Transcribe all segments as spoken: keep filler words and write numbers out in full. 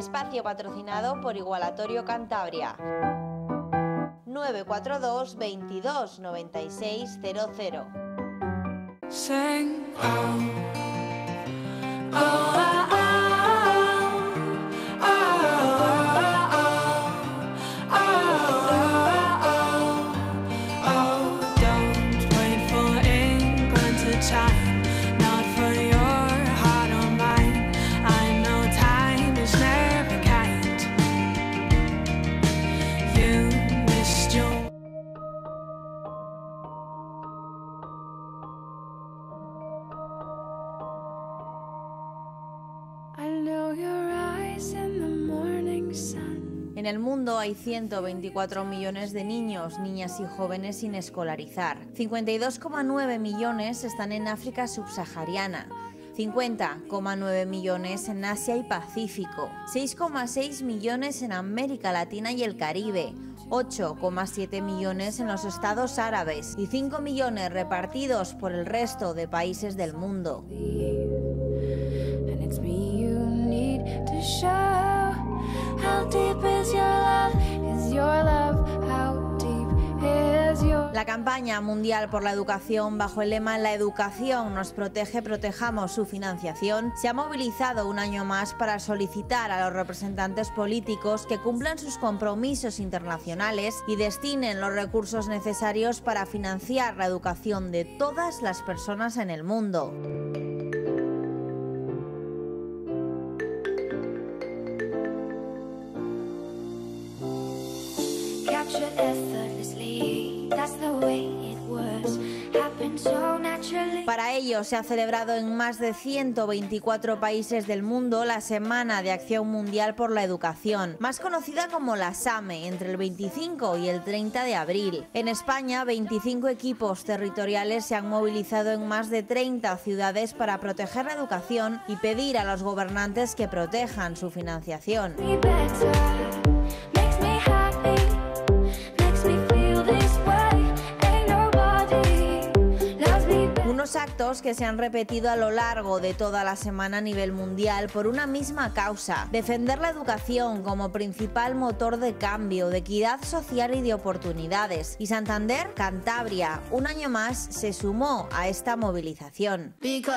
Espacio patrocinado por Igualatorio Cantabria. nueve cuatro dos, veintidós, noventa y seis, cero cero. Sing, oh, oh, oh, oh, oh, oh, oh, don't wait for England to chime, not for your heart or mine. I know time is never kind. You missed your En el mundo hay ciento veinticuatro millones de niños, niñas y jóvenes sin escolarizar. cincuenta y dos coma nueve millones están en África subsahariana. cincuenta coma nueve millones en Asia y Pacífico, seis coma seis millones en América Latina y el Caribe, ocho coma siete millones en los Estados Árabes y cinco millones repartidos por el resto de países del mundo. La campaña mundial por la educación, bajo el lema "La educación nos protege, protejamos su financiación", se ha movilizado un año más para solicitar a los representantes políticos que cumplan sus compromisos internacionales y destinen los recursos necesarios para financiar la educación de todas las personas en el mundo. Para ello se ha celebrado en más de ciento veinticuatro países del mundo la Semana de Acción Mundial por la Educación, más conocida como la SAME, entre el veinticinco y el treinta de abril. En España, veinticinco equipos territoriales se han movilizado en más de treinta ciudades para proteger la educación y pedir a los gobernantes que protejan su financiación. Unos actos que se han repetido a lo largo de toda la semana a nivel mundial por una misma causa: defender la educación como principal motor de cambio, de equidad social y de oportunidades. Y Santander, Cantabria, un año más se sumó a esta movilización.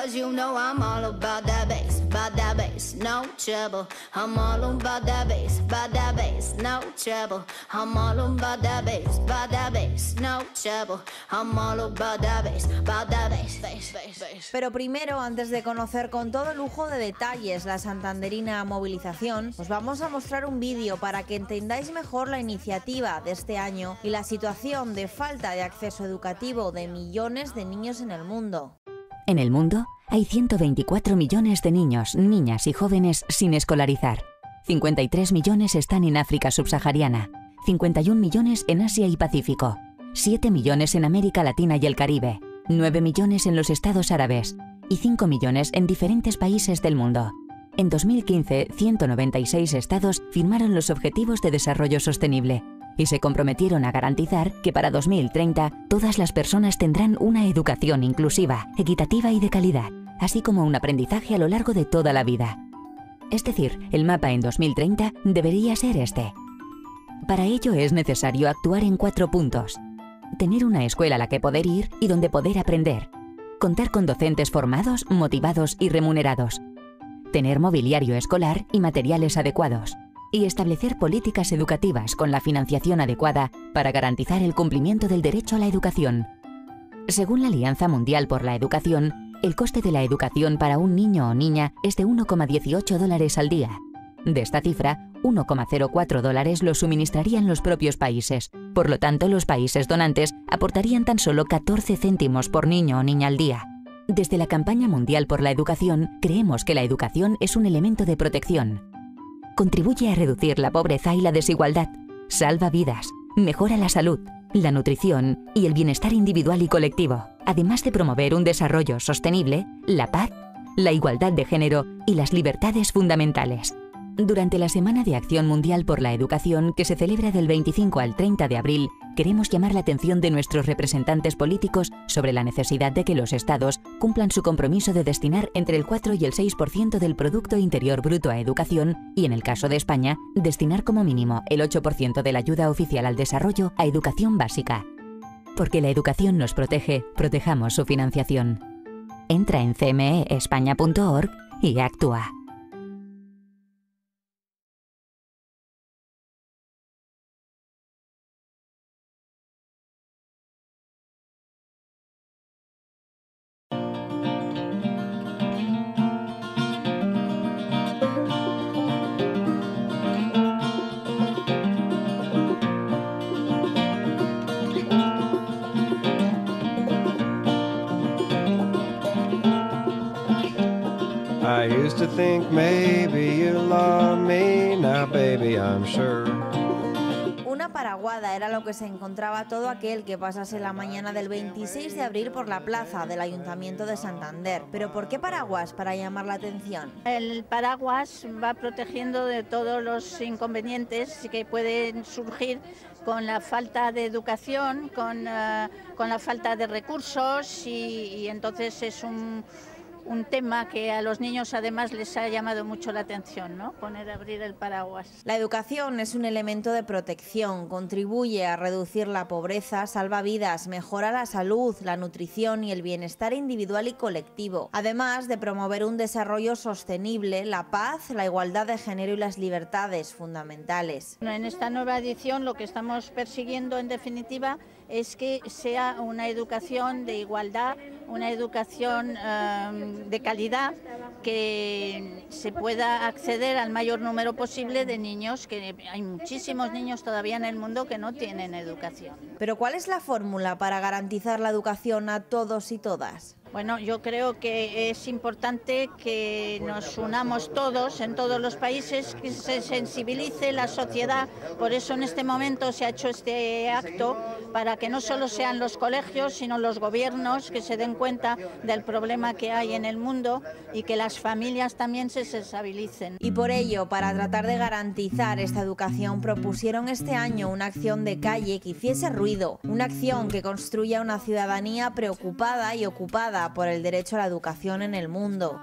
Pero primero, antes de conocer con todo lujo de detalles la santanderina movilización, os vamos a mostrar un vídeo para que entendáis mejor la iniciativa de este año y la situación de falta de acceso educativo de millones de niños en el mundo. En el mundo hay ciento veinticuatro millones de niños, niñas y jóvenes sin escolarizar. cincuenta y tres millones están en África subsahariana, cincuenta y un millones en Asia y Pacífico, siete millones en América Latina y el Caribe, nueve millones en los Estados Árabes y cinco millones en diferentes países del mundo. En dos mil quince, ciento noventa y seis estados firmaron los Objetivos de Desarrollo Sostenible y se comprometieron a garantizar que para dos mil treinta todas las personas tendrán una educación inclusiva, equitativa y de calidad, así como un aprendizaje a lo largo de toda la vida. Es decir, el mapa en dos mil treinta debería ser este. Para ello es necesario actuar en cuatro puntos. Tener una escuela a la que poder ir y donde poder aprender. Contar con docentes formados, motivados y remunerados. Tener mobiliario escolar y materiales adecuados. Y establecer políticas educativas con la financiación adecuada para garantizar el cumplimiento del derecho a la educación. Según la Alianza Mundial por la Educación, el coste de la educación para un niño o niña es de uno coma dieciocho dólares al día. De esta cifra, uno coma cero cuatro dólares los suministrarían los propios países. Por lo tanto, los países donantes aportarían tan solo catorce céntimos por niño o niña al día. Desde la campaña mundial por la educación, creemos que la educación es un elemento de protección. Contribuye a reducir la pobreza y la desigualdad, salva vidas, mejora la salud, la nutrición y el bienestar individual y colectivo, además de promover un desarrollo sostenible, la paz, la igualdad de género y las libertades fundamentales. Durante la Semana de Acción Mundial por la Educación, que se celebra del veinticinco al treinta de abril, queremos llamar la atención de nuestros representantes políticos sobre la necesidad de que los Estados cumplan su compromiso de destinar entre el cuatro y el seis por ciento del Producto Interior Bruto a educación y, en el caso de España, destinar como mínimo el ocho por ciento de la ayuda oficial al desarrollo a educación básica. Porque la educación nos protege, protejamos su financiación. Entra en c m e españa punto org y actúa. I used to think maybe you love me, now baby I'm sure. Una paraguada era lo que se encontraba todo aquel que pasase la mañana del veintiséis de abril por la plaza del Ayuntamiento de Santander. ¿Pero por qué paraguas para llamar la atención? El paraguas va protegiendo de todos los inconvenientes que pueden surgir con la falta de educación, con, uh, con la falta de recursos y, y entonces es un... un tema que a los niños además les ha llamado mucho la atención, ¿no? Poner a abrir el paraguas. La educación es un elemento de protección, contribuye a reducir la pobreza, salva vidas, mejora la salud, la nutrición y el bienestar individual y colectivo, además de promover un desarrollo sostenible, la paz, la igualdad de género y las libertades fundamentales. En esta nueva edición lo que estamos persiguiendo en definitiva es que sea una educación de igualdad, una educación eh, de calidad, que se pueda acceder al mayor número posible de niños, que hay muchísimos niños todavía en el mundo que no tienen educación. Pero ¿cuál es la fórmula para garantizar la educación a todos y todas? Bueno, yo creo que es importante que nos unamos todos en todos los países, que se sensibilice la sociedad. Por eso en este momento se ha hecho este acto, para que no solo sean los colegios, sino los gobiernos que se den cuenta del problema que hay en el mundo y que las familias también se sensibilicen. Y por ello, para tratar de garantizar esta educación, propusieron este año una acción de calle que hiciese ruido, una acción que construya una ciudadanía preocupada y ocupada por el derecho a la educación en el mundo.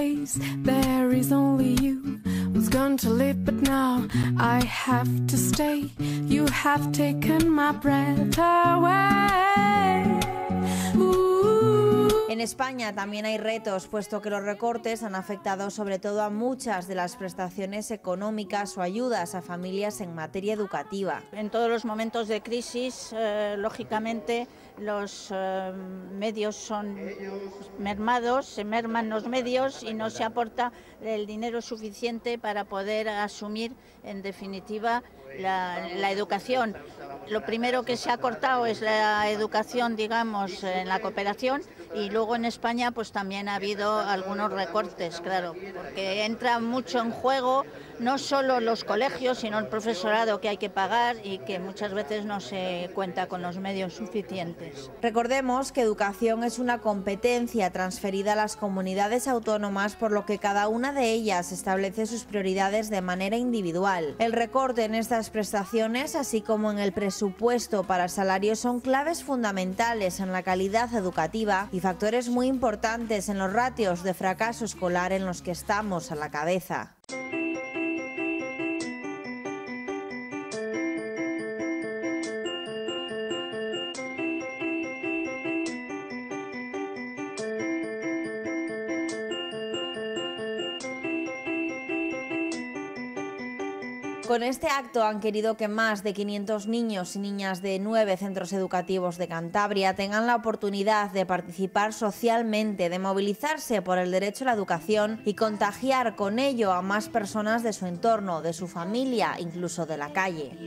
En España también hay retos, puesto que los recortes han afectado sobre todo a muchas de las prestaciones económicas o ayudas a familias en materia educativa. En todos los momentos de crisis, eh, lógicamente, los eh, medios son mermados, se merman los medios y no se aporta el dinero suficiente para poder asumir, en definitiva, la, la educación. Lo primero que se ha cortado es la educación, digamos, en la cooperación, y luego en España pues también ha habido algunos recortes, claro, porque entra mucho en juego no solo los colegios, sino el profesorado que hay que pagar y que muchas veces no se cuenta con los medios suficientes. Recordemos que educación es una competencia transferida a las comunidades autónomas, por lo que cada una de ellas establece sus prioridades de manera individual. El recorte en estas prestaciones, así como en el presupuesto para salarios, son claves fundamentales en la calidad educativa y factores muy importantes en los ratios de fracaso escolar en los que estamos a la cabeza. Con este acto han querido que más de quinientos niños y niñas de nueve centros educativos de Cantabria tengan la oportunidad de participar socialmente, de movilizarse por el derecho a la educación y contagiar con ello a más personas de su entorno, de su familia, incluso de la calle.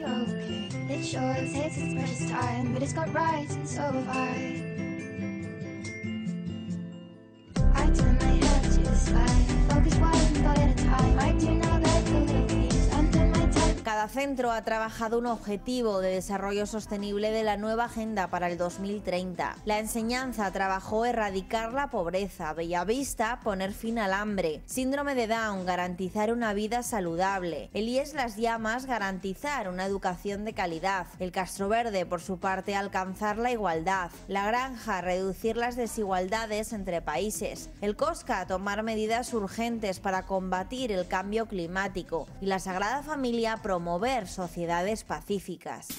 Cada Educacentro ha trabajado un objetivo de desarrollo sostenible de la nueva agenda para el dos mil treinta. La enseñanza trabajó erradicar la pobreza, Bellavista poner fin al hambre, síndrome de Down garantizar una vida saludable, el I E S Las Llamas garantizar una educación de calidad, el Castroverde por su parte alcanzar la igualdad, la Granja reducir las desigualdades entre países, el Cosca tomar medidas urgentes para combatir el cambio climático y la Sagrada Familia promover sociedades pacíficas.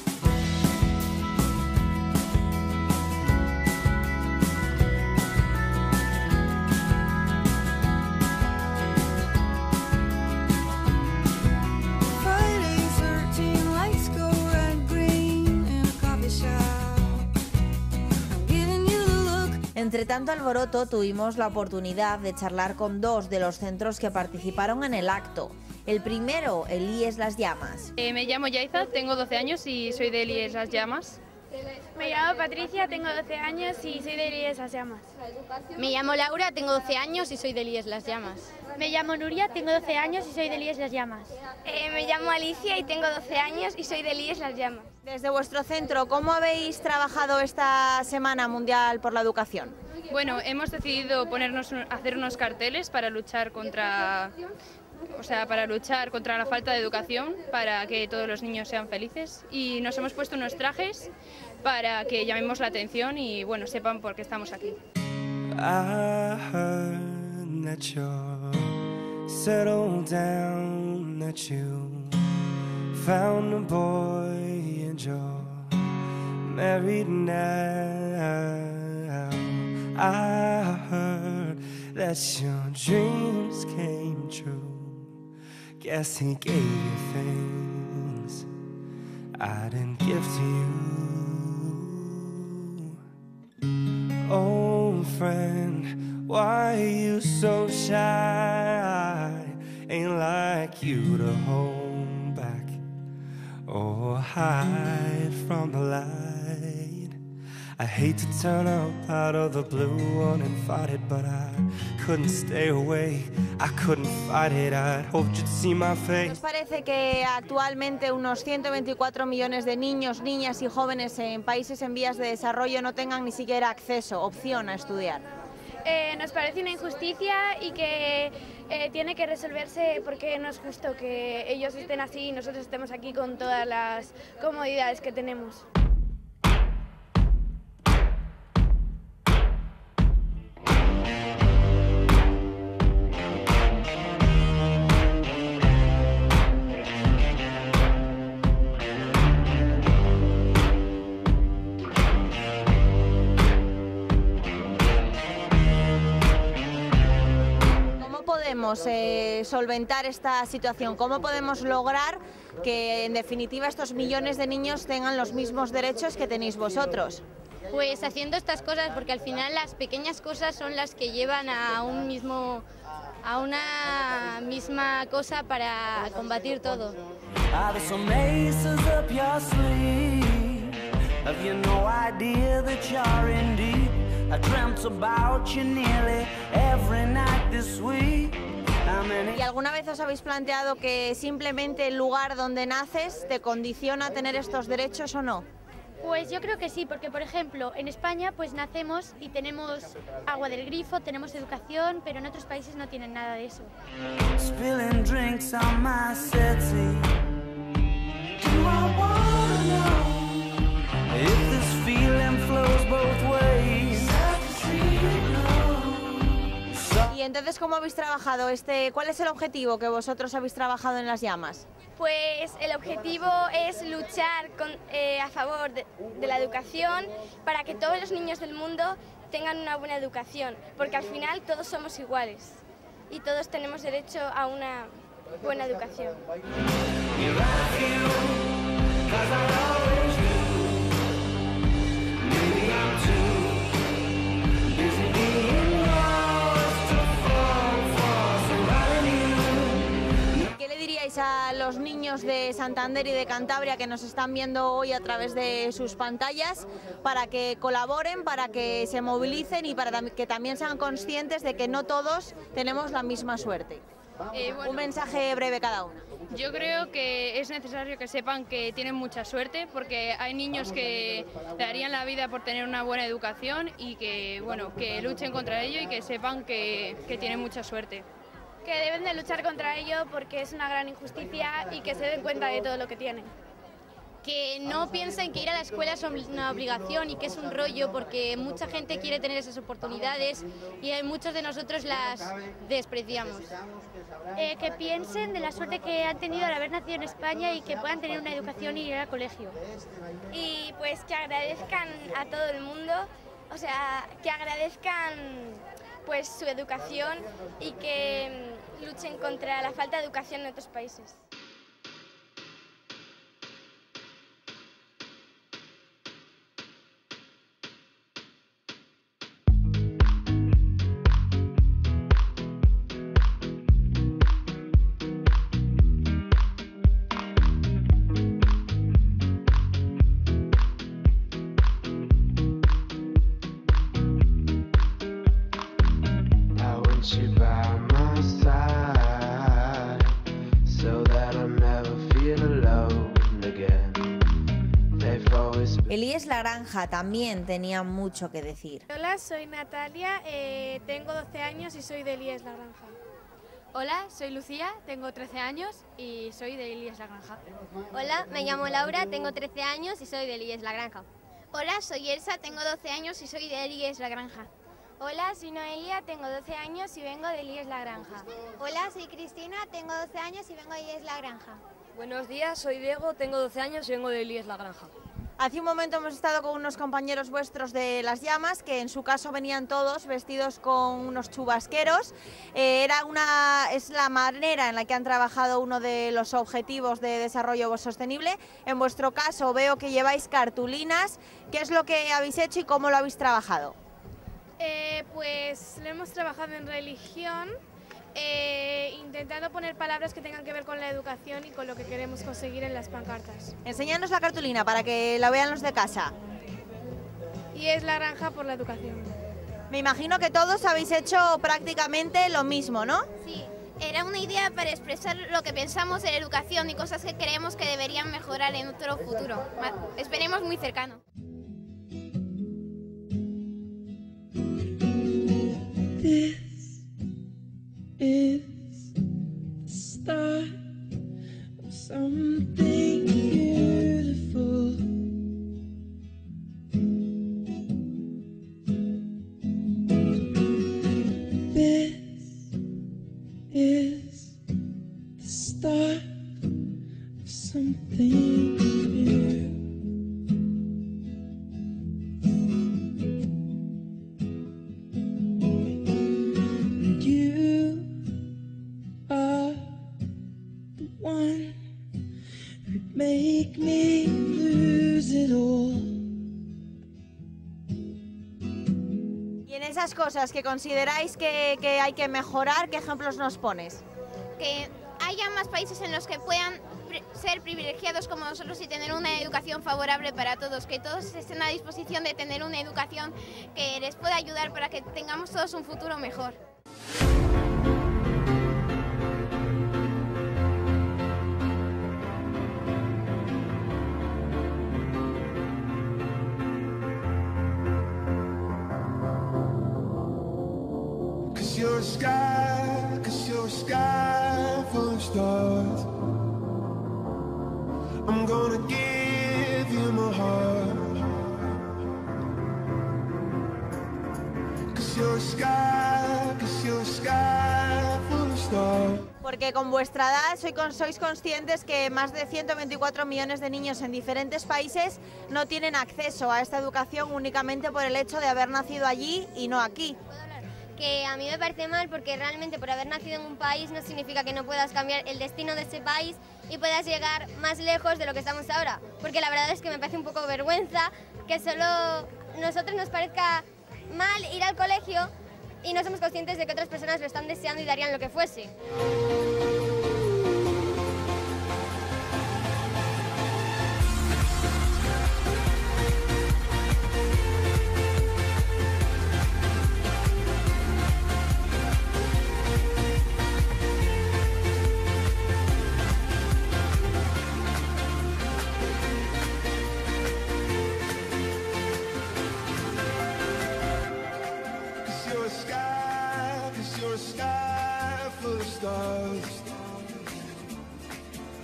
Entre tanto alboroto, tuvimos la oportunidad de charlar con dos de los centros que participaron en el acto. El primero, el I E S Las Llamas. Eh, me llamo Yaiza, tengo doce años y soy del I E S Las Llamas. Me llamo Patricia, tengo doce años y soy del I E S Las Llamas. Me llamo Laura, tengo doce años y soy del I E S Las Llamas. Me llamo Nuria, tengo doce años y soy del I E S Las Llamas. Eh, me llamo Alicia y tengo doce años y soy del I E S Las Llamas. Desde vuestro centro, ¿cómo habéis trabajado esta Semana Mundial por la Educación? Bueno, hemos decidido ponernos, hacer unos carteles para luchar contra, o sea, para luchar contra la falta de educación, para que todos los niños sean felices, y nos hemos puesto unos trajes para que llamemos la atención y bueno, sepan por qué estamos aquí. I heard that you're settled down, that you found a boy and you're married now. I heard that your dreams came true. Guess he gave you things I didn't give to you. Oh friend, why are you so shy? Ain't like you to hold back or hide from the light. I hate to turn up out of the blue uninvited, but I couldn't stay away, I couldn't fight it, I hoped you'd see my face. ¿Os parece que actualmente unos ciento veinticuatro millones de niños, niñas y jóvenes en países en vías de desarrollo no tengan ni siquiera acceso, opción a estudiar? Eh, nos parece una injusticia y que eh, tiene que resolverse porque no es justo que ellos estén así y nosotros estemos aquí con todas las comodidades que tenemos. podemos eh, solventar esta situación? ¿Cómo podemos lograr que en definitiva estos millones de niños tengan los mismos derechos que tenéis vosotros? Pues haciendo estas cosas, porque al final las pequeñas cosas son las que llevan a un mismo, a una misma cosa para combatir todo. ¿Y alguna vez os habéis planteado que simplemente el lugar donde naces te condiciona a tener estos derechos o no? Pues yo creo que sí, porque por ejemplo en España pues nacemos y tenemos agua del grifo, tenemos educación, pero en otros países no tienen nada de eso. Y entonces, ¿cómo habéis trabajado? Este, ¿Cuál es el objetivo que vosotros habéis trabajado en Las Llamas? Pues el objetivo es luchar con, eh, a favor de, de la educación para que todos los niños del mundo tengan una buena educación, porque al final todos somos iguales y todos tenemos derecho a una buena educación. A los niños de Santander y de Cantabria que nos están viendo hoy a través de sus pantallas para que colaboren, para que se movilicen y para que también sean conscientes de que no todos tenemos la misma suerte? Eh, bueno, Un mensaje breve cada una. Yo creo que es necesario que sepan que tienen mucha suerte, porque hay niños que darían la vida por tener una buena educación y que, bueno, que luchen contra ello y que sepan que, que tienen mucha suerte. Que deben de luchar contra ello porque es una gran injusticia y que se den cuenta de todo lo que tienen. Que no piensen que ir a la escuela es una obligación y que es un rollo, porque mucha gente quiere tener esas oportunidades y muchos de nosotros las despreciamos. Eh, que piensen de la suerte que han tenido al haber nacido en España y que puedan tener una educación y ir al colegio. Y pues que agradezcan a todo el mundo, o sea, que agradezcan pues su educación y que mm, luchen contra la falta de educación en otros países. You by my side, so that I never feel alone again. They've always been... Elías Lagranja también tenía mucho que decir. Hola, soy Natalia, eh, tengo doce años y soy de Elías Lagranja. Hola, soy Lucía, tengo trece años y soy de Elías Lagranja. Hola, me llamo Laura, tengo trece años y soy de Elías Lagranja. Hola, soy Elsa, tengo doce años y soy de Elías Lagranja. Hola, soy Noelia, tengo doce años y vengo de Elías Lagranja. Hola, soy Cristina, tengo doce años y vengo de Elías Lagranja. Buenos días, soy Diego, tengo doce años y vengo de Elías Lagranja. Hace un momento hemos estado con unos compañeros vuestros de Las Llamas, que en su caso venían todos vestidos con unos chubasqueros. Eh, era una, es la manera en la que han trabajado uno de los objetivos de desarrollo sostenible. En vuestro caso veo que lleváis cartulinas. ¿Qué es lo que habéis hecho y cómo lo habéis trabajado? Eh, pues lo hemos trabajado en religión, eh, intentando poner palabras que tengan que ver con la educación y con lo que queremos conseguir en las pancartas. Enséñanos la cartulina para que la vean los de casa. Y es Lagranja por la educación. Me imagino que todos habéis hecho prácticamente lo mismo, ¿no? Sí, era una idea para expresar lo que pensamos en educación y cosas que creemos que deberían mejorar en nuestro futuro. Esperemos muy cercano. This is the start of something beautiful. This is the start of something new. Make me lose it all. Y en esas cosas que consideráis que, que hay que mejorar, ¿qué ejemplos nos pones? Que haya más países en los que puedan ser privilegiados como nosotros y tener una educación favorable para todos, que todos estén a disposición de tener una educación que les pueda ayudar para que tengamos todos un futuro mejor. You're a sky, cause you're a sky full of stars. I'm gonna give you my heart. Cause you're a sky, cause you're a sky full of stars. Porque con vuestra edad sois, sois conscientes que más de ciento veinticuatro millones de niños en diferentes países no tienen acceso a esta educación únicamente por el hecho de haber nacido allí y no aquí. Que a mí me parece mal, porque realmente por haber nacido en un país no significa que no puedas cambiar el destino de ese país y puedas llegar más lejos de lo que estamos ahora, porque la verdad es que me parece un poco vergüenza que solo a nosotros nos parezca mal ir al colegio y no somos conscientes de que otras personas lo están deseando y darían lo que fuese.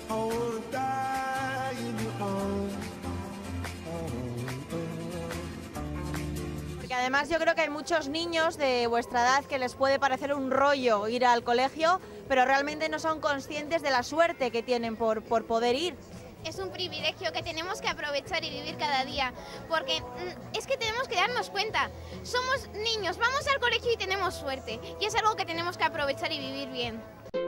I wanna die in your arms. Porque además yo creo que hay muchos niños de vuestra edad que les puede parecer un rollo ir al colegio, pero realmente no son conscientes de la suerte que tienen por, por poder ir. Es un privilegio que tenemos que aprovechar y vivir cada día, porque es que tenemos que darnos cuenta, somos niños, vamos al colegio y tenemos suerte, y es algo que tenemos que aprovechar y vivir bien.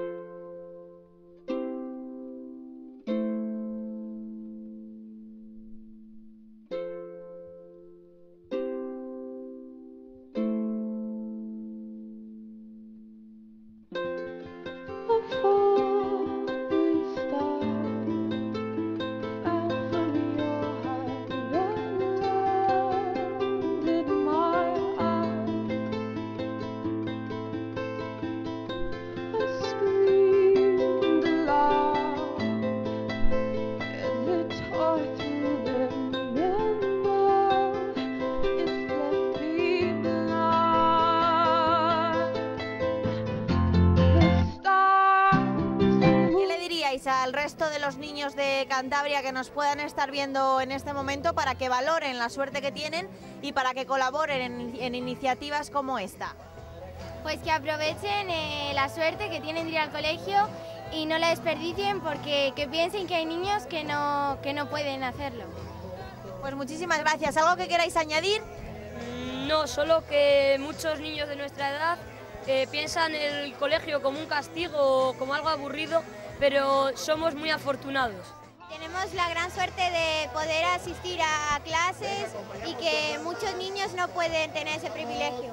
Al resto de los niños de Cantabria que nos puedan estar viendo en este momento para que valoren la suerte que tienen y para que colaboren en, en iniciativas como esta? Pues que aprovechen eh, la suerte que tienen de ir al colegio y no la desperdicien, porque que piensen que hay niños que no, que no pueden hacerlo. Pues muchísimas gracias. ¿Algo que queráis añadir? No, solo que muchos niños de nuestra edad eh, piensan el colegio como un castigo o como algo aburrido, pero somos muy afortunados. Tenemos la gran suerte de poder asistir a clases y que muchos niños no pueden tener ese privilegio.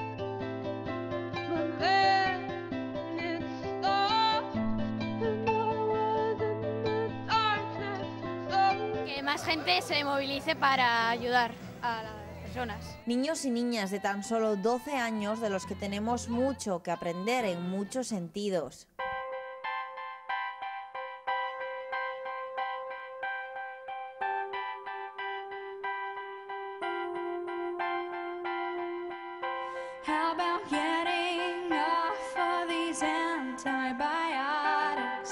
Que más gente se movilice para ayudar a las personas. Niños y niñas de tan solo doce años de los que tenemos mucho que aprender en muchos sentidos. How about getting off of these antibiotics?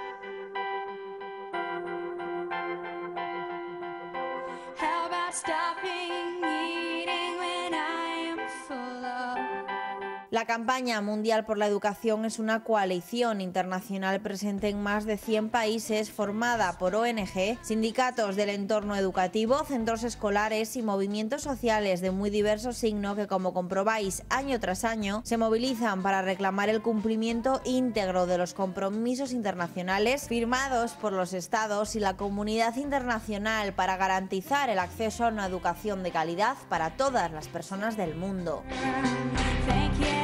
How about stopping eating when I am full of? La campaña mundial por la educación es una coalición internacional presente en más de cien países, formada por O N G, sindicatos del entorno educativo, centros escolares y movimientos sociales de muy diverso signo que, como comprobáis año tras año, se movilizan para reclamar el cumplimiento íntegro de los compromisos internacionales firmados por los estados y la comunidad internacional para garantizar el acceso a una educación de calidad para todas las personas del mundo. Thank you.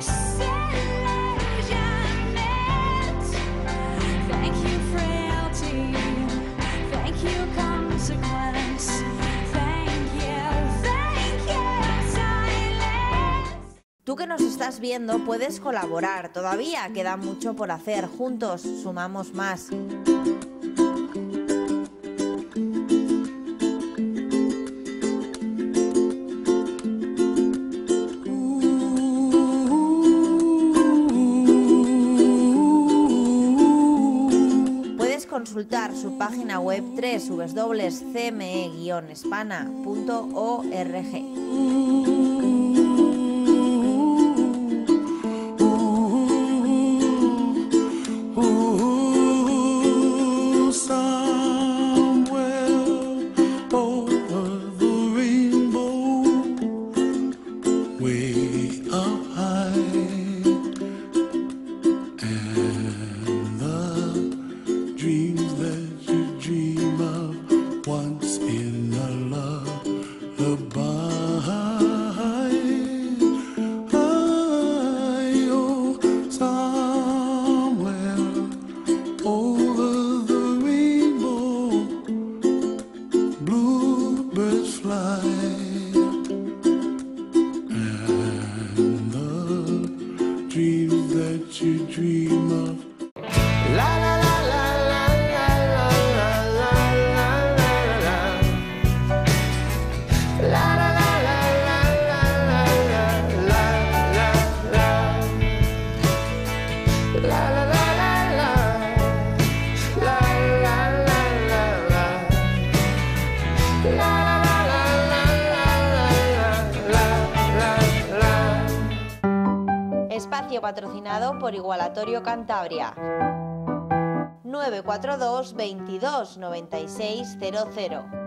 Tú que nos estás viendo puedes colaborar, todavía queda mucho por hacer, juntos sumamos más. Consultar su página web doble u doble u doble u punto c m e guion hispana punto org. Once in a lullaby. espacio patrocinado por Igualatorio Cantabria. nueve cuatro dos veintidós noventa y seis cero cero.